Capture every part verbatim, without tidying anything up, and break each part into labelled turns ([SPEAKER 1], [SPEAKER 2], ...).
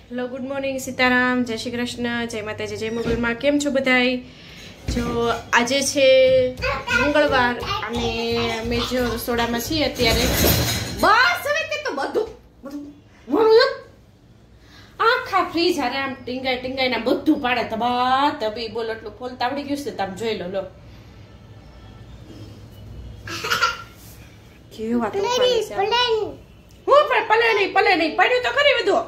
[SPEAKER 1] Hello good morning Sitaram જય શ્રી કૃષ્ણ જય માતાજી જય મોગલમાં કેમ છો બધાય જો આજે છે મંગળવાર અને અમે જો રસોડામાં છીએ અત્યારે બસ હવે તે તો બધું બધું ભણું આખા ફ્રીજ હારે આમ ટીંગાઈ ટીંગાઈ ના બધું પાડે તબા તબી બોલ એટલું ખોલતા આવડી ગયું છે તમે જોઈ લો લો કેવા તો હું પણ પલે નહીં પલે નહીં પડ્યું તો ખરી બધું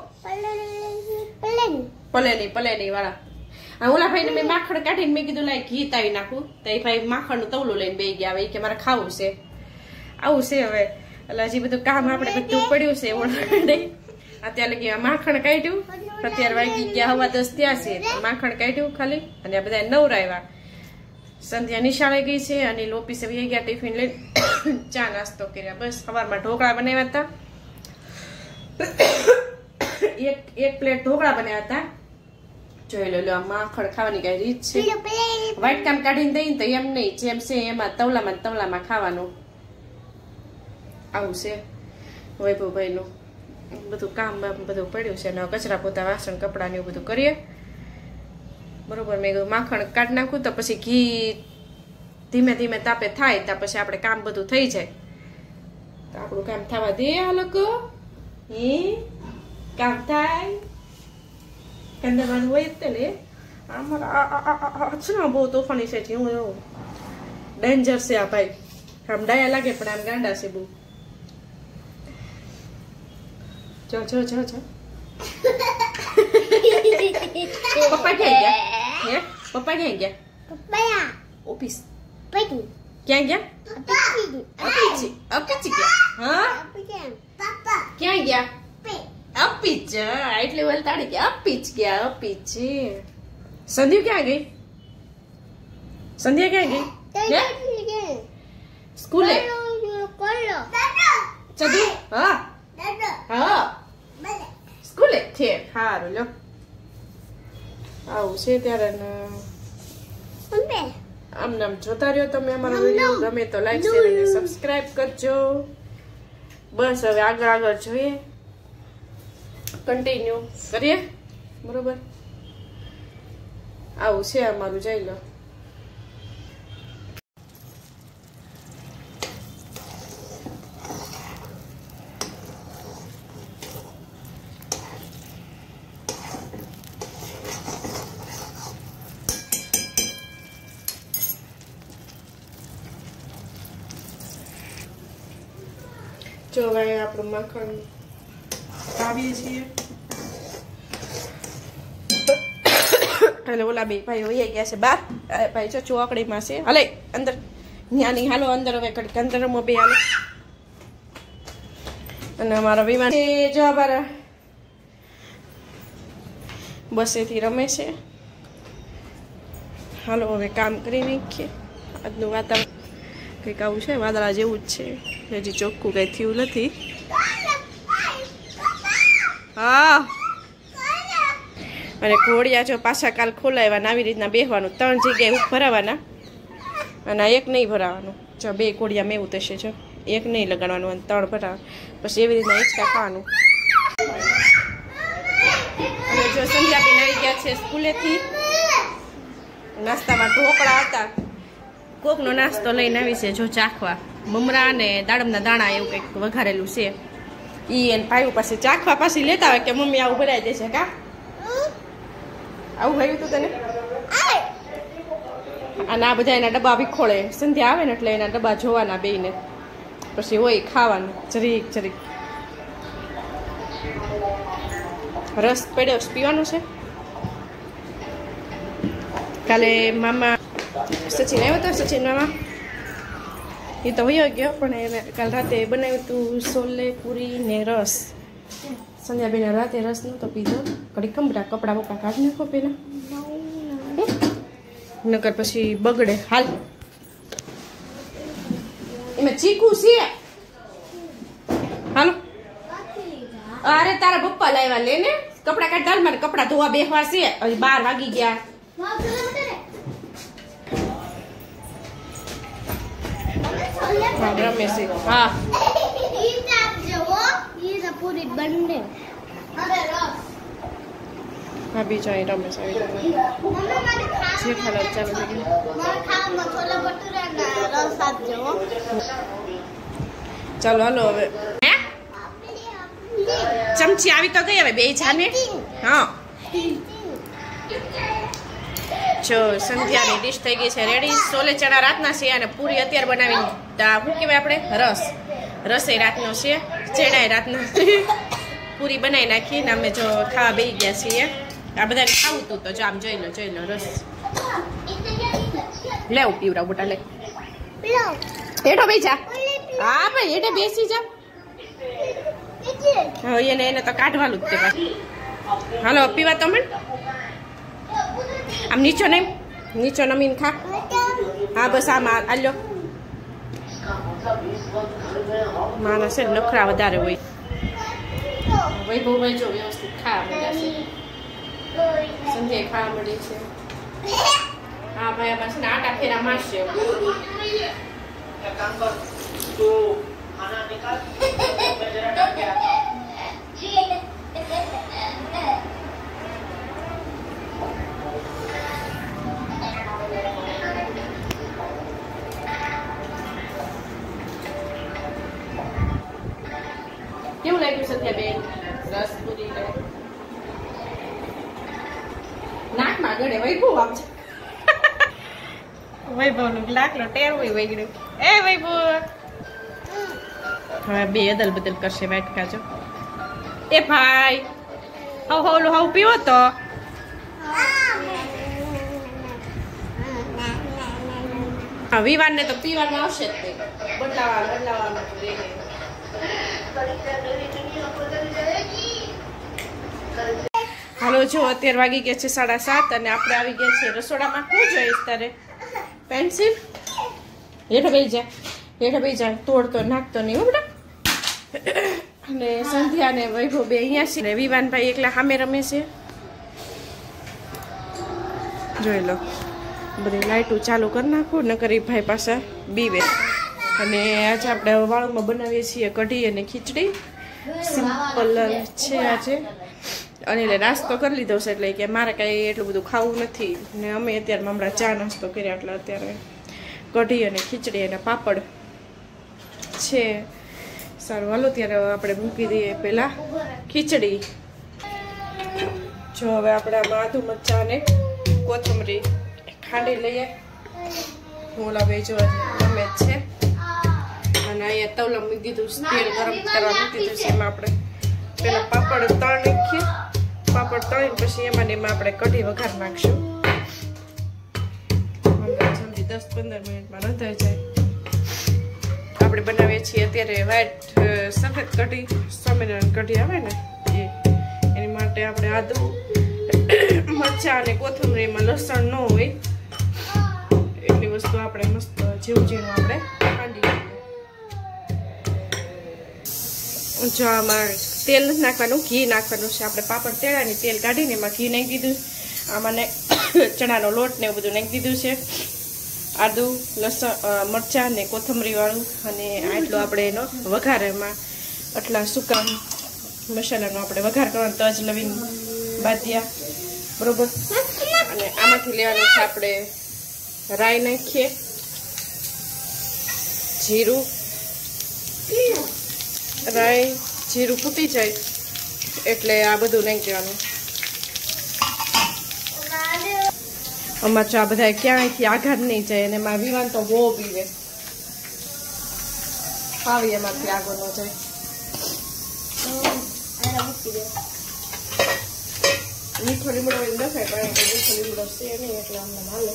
[SPEAKER 1] પલે નહીં પલે નહીં વાળા ઓલા ભાઈ ને મેં માખણ કાઢીને મેં કીધું લાય ઘી તાવી નાખું તો એ ભાઈ માખણ નું તવલું લઈને બે ગયા હવે કે મારે ખાવું છે આવું છે હવે એટલે હજી બધું કામ આપણે બધું પડ્યું છે ઓળખે અત્યારે લગી માખણ કાઢ્યું અત્યારે વાગી ગયા હવા દસ ત્યાં છે માખણ કાઢ્યું ખાલી અને આ બધા નવરાવ્યા સંધ્યા નિશાળે ગઈ છે અને લોપીસે વહી ગયા ટિફિન લઈને ચા નાસ્તો કર્યા બસ સવારમાં ઢોકળા બનાવ્યા હતા એક એક પ્લેટ ઢોકળા બનાવ્યા હતા જોઈ લો માખણ ખાવાની કઈ રીત છે વ્હાઈટ કામ કાઢીને દઈને તો એમ નહીં જેમ છે એમાં તવલામાં તવલામાં ખાવાનું આવું છે વૈભવભાઈ નું બધું કામ બધું પડ્યું છે અને કચરા પોતા વાસણ કપડા ને એવું બધું કરીએ બરોબર મેં માખણ કાઢી નાખું તો પછી ઘી ધીમે ધીમે તાપે થાય તો પછી આપણે કામ બધું થઈ જાય તો આપણું કામ થવા દે આ લોકો હે કામ થાય કંદરવાનું હોય જ ને અમારા બહુ તોફાની છે હું એવું ડેન્જર છે આ ભાઈ આમ ડાયા લાગે પણ આમ ગાંડા છે બહુ જો જો જો જો પપ્પા ક્યાં ગયા હે પપ્પા ક્યાં ગયા પપ્પા ઓફિસ ક્યાં ગયા અપીચી અપીચી ગયા હા પપ્પા ક્યાં ગયા અપીચ એટલે વલતાડી ગયા અપીચ ગયા અપીચ સંધ્યા ક્યાં ગઈ સંધ્યા ક્યાં ગઈ સ્કૂલે ચદુ હા હા સ્કૂલે છે સારું લો આવું છે ત્યારે આમ નામ જોતા રહ્યો તમે અમારો વિડીયો ગમે તો લાઈક શેર અને સબસ્ક્રાઇબ કરજો બસ હવે આગળ આગળ જોઈએ કન્ટિન્યુ કરીએ બરોબર આવું છે અમારું જઈ લો જો હવે આપણું માખણ આવીએ છીએ એટલે ઓલા બે ભાઈ વહી ગયા છે બાર ભાઈ જો ચોકડીમાં છે હાલે અંદર ન્યાની હાલો અંદર હવે કડીક અંદર બે હાલો અને અમારા વિમાન જો અમારા બસેથી રમે છે હાલો હવે કામ કરી નાખીએ આજનું વાતાવરણ કંઈક આવું છે વાદળા જેવું જ છે હજી ચોખ્ખું કઈ થયું નથી હા અને ઘોડિયા જો પાછા કાલ ખોલાવ્યા આવી રીતના બેસવાનું ત્રણ જગ્યાએ ભરાવાના અને એક નહીં ભરાવાનું જો બે ઘોડિયા મેં એવું થશે જો એક નહીં લગાડવાનું અને ત્રણ ભરાવાનું પછી એવી રીતના એક્સ્ટ્રા ખાવાનું અને જો સંધ્યાબેન આવી ગયા છે સ્કૂલેથી નાસ્તામાં ઢોકળા હતા કોકનો નાસ્તો લઈને આવી છે જો ચાખવા મમરા અને દાડમના દાણા એવું કંઈક વઘારેલું છે ઈ એને ભાઈ પાસે ચાખવા પાછી લેતા હોય કે મમ્મી આવું ભરાઈ દેશે કા આવું ભાઈ તું તને અને આ બધા એના ડબ્બા વિખોળે સંધ્યા આવે ને એટલે એના ડબ્બા જોવાના બેયને પછી હોય ખાવાનું જરીક જરીક રસ પડ્યો પીવાનો છે કાલે મામા સચિન આવ્યો હતો સચિન મામા એ તો વયો ગયો પણ એને કાલ રાતે બનાવ્યું હતું છોલે પૂરી ને રસ સંધ્યાબેન રાતે રસ નહોતો પીધો કડી કમરા કપડા બપડા કાઢી નાખો પેલા નકર પછી બગડે હાલ એમાં ચીકુ છે હાલો અરે તારા પપ્પા લાવ્યા લે ને કપડા કાઢ મારે કપડા ધોવા બેસવા છે હજી બાર વાગી ગયા રમે છે હા પૂરી બંને હા બીજા અહીં રમેશ આવી જે ખાલા ચાલુ થઈ ગયું. ચાલો હાલો હવે ચમચી આવી તો ગઈ હવે બે જાને. હા જો સંધ્યાની ડીશ થઈ ગઈ છે રેડી. સોલે ચણા રાતના છે અને પૂરી અત્યારે બનાવીને શું કહેવાય આપણે રસ રસે રાતનો છે, ચણા રાતના પૂરી બનાવી નાખીને અમે જો ખાવા બેસી ગયા છીએ. આ બધાને ખાવું તું તો જો આમ જોઈ લો જોઈ લો રસ લેવું પીવડા બોટા લે હેઠો બેસી જા. હા ભાઈ હેઠે બેસી જા. હા એને એને તો કાઢવાનું જ તે ભાઈ. હાલો પીવા તો મને આમ નીચો નહીં નીચો નમીને ખા. હા બસ આમાં આલ્યો માણસ છે નખરા વધારે હોય. વૈભવ ભાઈ જો વ્યવસ્થિત ખાવા મળ્યા છે. સંધ્યાએ ખાવા મળી છે. હા ભાઈ આમાં છે ને આટા ફેરા મારશે. કેવું લાગ્યું સત્યા બેન રસ પૂરી નાકમાં ગળે વૈભવ આમ છે. વૈભવ નું લાકડો ટેરવું વૈગડ્યું. એ વૈભવ હવે બે અદલ બદલ કરશે વાટકા જો. એ ભાઈ હવ હવલું હવ પીવો તો હા વિવાન ને તો પીવાનું આવશે જ તે બદલાવા બદલાવાનું. હાલો જો અત્યારે વાગી ગયા છે સાડા સાત અને આપણે આવી ગયા છે રસોડામાં. શું જોઈશ તારે પેન્સિલ હેઠો બેસી જાય હેઠો બેસી જાય તોડતો નાખતો નહીં હો બેટા. અને સંધ્યા ને વૈભવ બે અહીંયા છે ને વિવાનભાઈ એકલા સામે રમે છે. જોઈ લો બધી લાઈટો ચાલુ કરી નાખું નકર એ ભાઈ પાસે બીવે. અને આજે આપણે વાળુમાં બનાવીએ છીએ કઢી અને ખીચડી સિમ્પલ છે આજે. અને એટલે નાસ્તો કરી લીધો છે એટલે કે મારે કાંઈ એટલું બધું ખાવું નથી ને અમે અત્યારે હમણાં ચા નાસ્તો કર્યા એટલે અત્યારે કઢી અને ખીચડી અને પાપડ છે. સારું હાલો ત્યારે આપણે મૂકી દઈએ પહેલાં ખીચડી. જો હવે આપણે આમાં આદુ મરચાં અને કોથમરી ખાંડી લઈએ. ઓલા ભાઈ જો ગમે જ છે. અને અહીંયા તવલા મૂકી દીધું તેલ ગરમ કરવા મૂકી દીધું છે. એમાં આપણે પેલા પાપડ તળ નાખીએ. પાપડ તળીને પછી એમાં ને એમાં આપણે કઢી વઘાર નાખશું. જલ્દી દસ પંદર મિનિટમાં રંધાઈ જાય. આપણે બનાવીએ છીએ અત્યારે વ્હાઈટ સફેદ કઢી સ્વામિનારાયણ કઢી આવે ને એ એની માટે આપણે આદુ મરચાં અને કોથમરીમાં લસણ ન હોય એટલી વસ્તુ આપણે મસ્ત જેવું જેવું આપણે ખાંડી લઈએ. જો આમાં તેલ નથી નાખવાનું ઘી નાખવાનું છે. આપણે પાપડ તેડાની તેલ કાઢીને એમાં ઘી નાખી દીધું. આમાં ચણાનો લોટ ને એવું બધું નાખી દીધું છે. આદુ લસણ મરચાં ને કોથમરી વાળું અને આટલું આપણે એનો વઘાર એમાં આટલા સૂકા મસાલાનો આપણે વઘાર કરવાનો તજ લવિંગ બાદિયા બરોબર. અને આમાંથી લેવાનું છે આપણે રાઈ નાખીએ જીરું રાઈ જીરું ફૂટી જાય એટલે આ બધું નાખી દેવાનું. અમાર ચા બધા ક્યાંયથી આઘાત નહીં જાય અને એમાં વિવાન તો બહુ પીવે પાવી એમાંથી આગળ ન જાય. મીઠો લીમડો નખાય પણ મીઠો લીમડો છે નહીં એટલે અમને હાલે.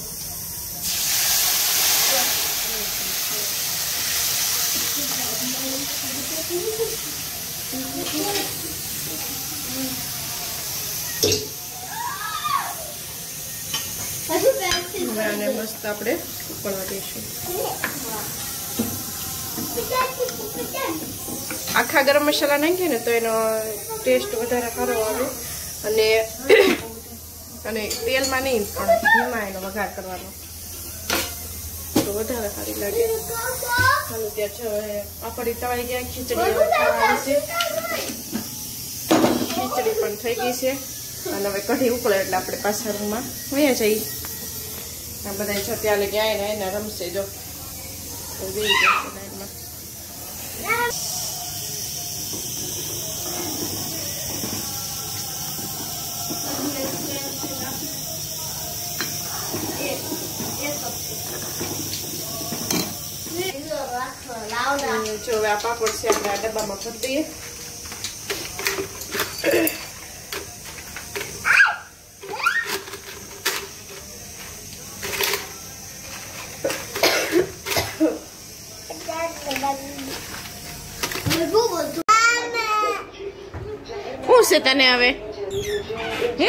[SPEAKER 1] અને મસ્ત આપણે ઉકળવા દઈશું. આખા ગરમ મસાલા નાખીએ ને તો એનો ટેસ્ટ વધારે સારો આવે. અને અને તેલમાં નહીં પણ ઘીમાં એનો વઘાર કરવાનો તો વધારે સારી લાગે. હાલો ત્યાં આપણી તળાઈ ગયા ખીચડી ખાવાની છે. ખીચડી પણ થઈ ગઈ છે અને હવે કઢી ઉકળે એટલે આપણે પાછા રૂમમાં વયા જઈએ. આ બધા જો ત્યાં લગી આવીને એને રમશે જો બેસી જશે લાઈનમાં. જો હવે આ પાપડ છે આપણે આ ડબ્બામાં ભરી દઈએ. શું છે તને હવે હે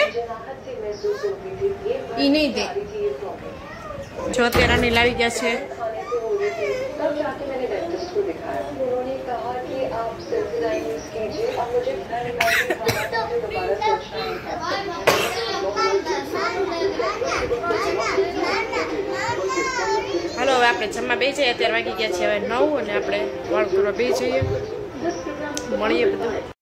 [SPEAKER 1] ઈ નહીં દે જો અત્યારે લાવી ગયા છે. હાલો હવે આપણે જમવા બે જઈએ. અત્યારે વાગી ગયા છે હવે નવ અને આપણે વાળ કરવા બે જઈએ. મળીએ બધું.